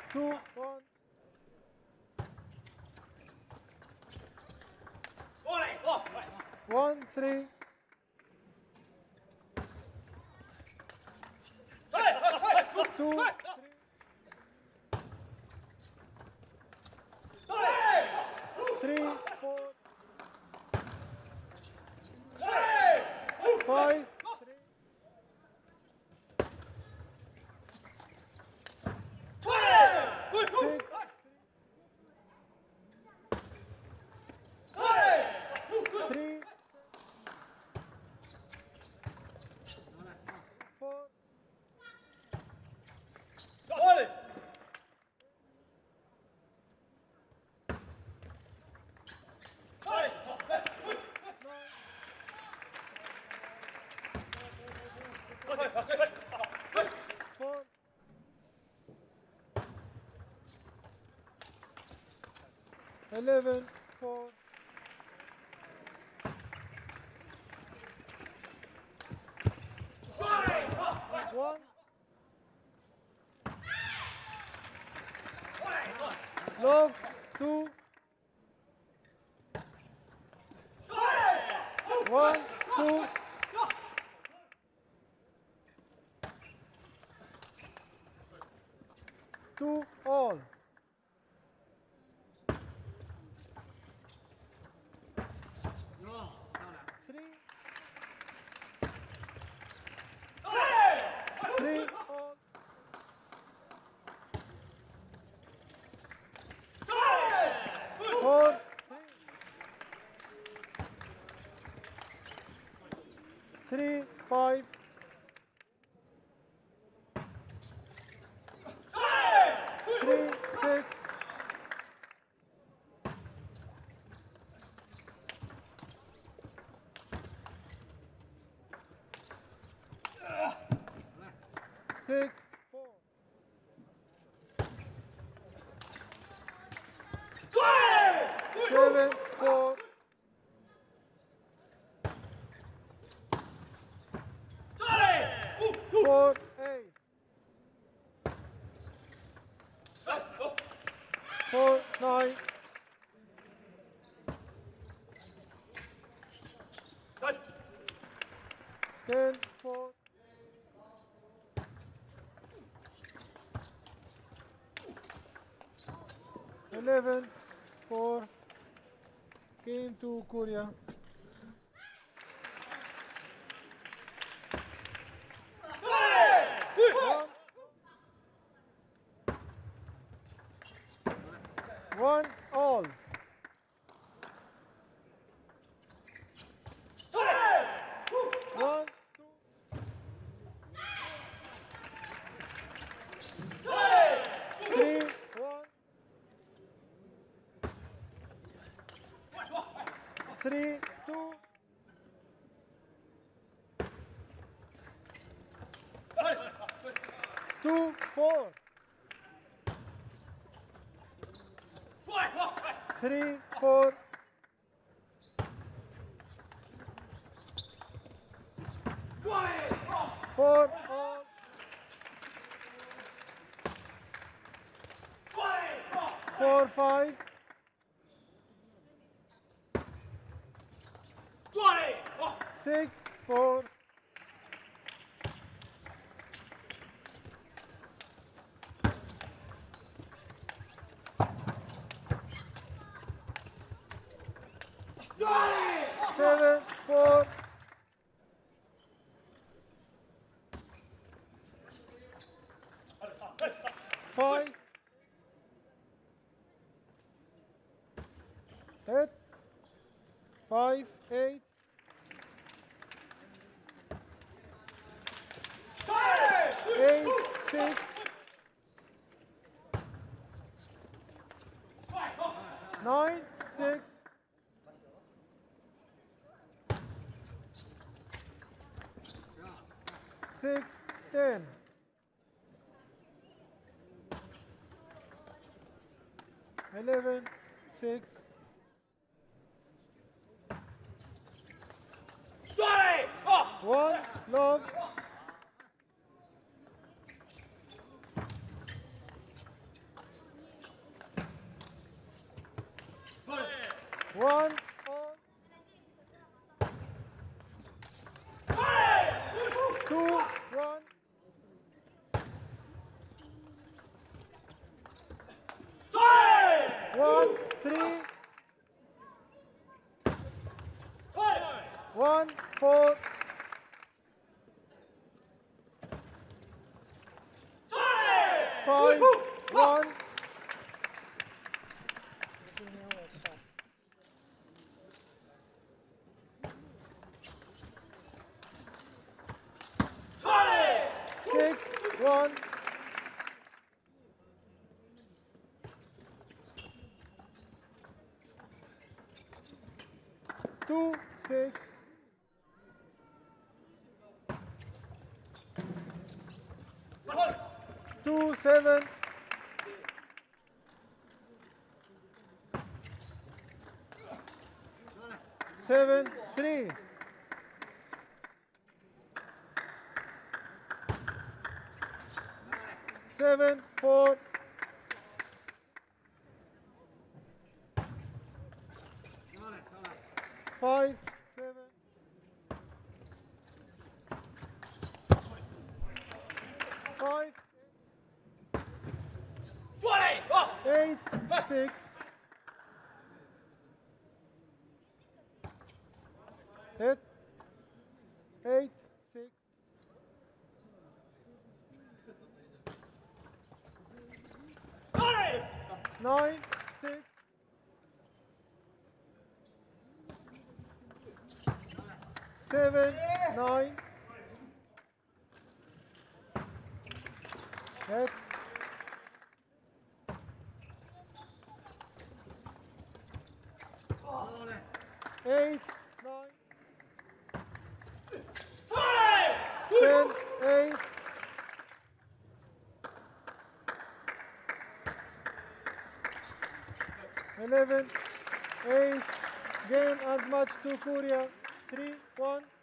2, 1. 1, 3. 2, 3, 4, 5, 6, 3, 4, 4, 11, 4, 1. Love, 2, 1, 2, 2, all. 3, 3, all. 4, 3, 5, 3, 6, 6, 4, 7, 4, 4, 8, 4, 9, 10, 4, 11, 4, game to Korea. 1, all. 1, 3, 1, 3, 2, 2, 4, 3, 4, 4, all. 4, 5, 6, 4, 7, 4, 5, 8, 5, 8, 8, 6, 9, 6, 6, 10, 11, 6, 1, love, 1. 2, 6. 2, 7. 7, 3. 7, 4. 5, 7. 5, 8, 6. 8, 8, 6. 9, 6. 7, 9. 8. 8, 9. 10, 8. 11, 8. Game and match to Korea. 3, 1.